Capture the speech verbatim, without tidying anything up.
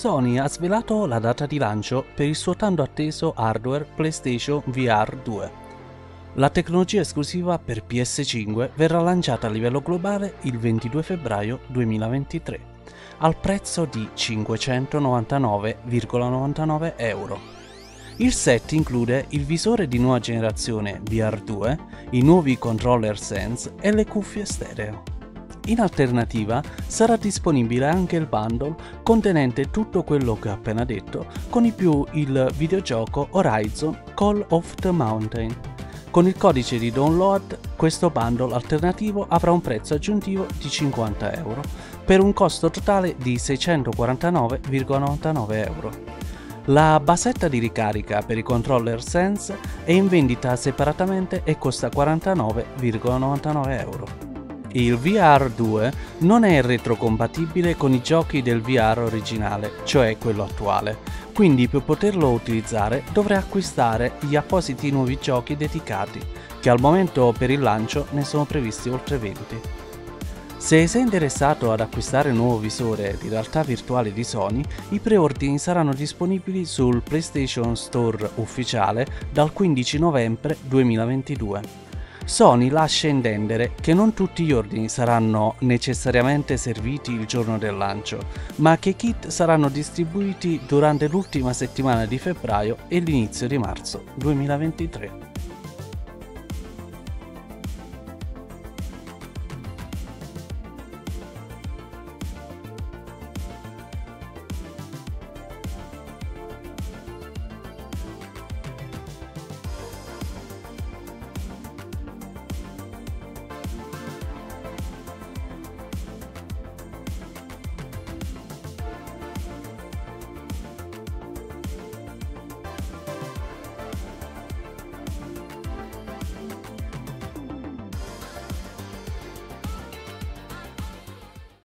Sony ha svelato la data di lancio per il suo tanto atteso hardware PlayStation V R due. La tecnologia esclusiva per P S cinque verrà lanciata a livello globale il ventidue febbraio duemilaventitré, al prezzo di cinquecentonovantanove virgola novantanove euro. Il set include il visore di nuova generazione V R due, i nuovi controller Sense e le cuffie stereo. In alternativa sarà disponibile anche il bundle contenente tutto quello che ho appena detto, con in più il videogioco Horizon Call of the Mountain. Con il codice di download questo bundle alternativo avrà un prezzo aggiuntivo di cinquanta euro, per un costo totale di seicentoquarantanove virgola novantanove euro. La basetta di ricarica per i controller Sense è in vendita separatamente e costa quarantanove virgola novantanove euro. Il V R due non è retrocompatibile con i giochi del V R originale, cioè quello attuale, quindi per poterlo utilizzare dovrà acquistare gli appositi nuovi giochi dedicati, che al momento per il lancio ne sono previsti oltre venti. Se sei interessato ad acquistare il nuovo visore di realtà virtuale di Sony, i preordini saranno disponibili sul PlayStation Store ufficiale dal quindici novembre duemilaventidue. Sony lascia intendere che non tutti gli ordini saranno necessariamente serviti il giorno del lancio, ma che i kit saranno distribuiti durante l'ultima settimana di febbraio e l'inizio di marzo duemilaventitré.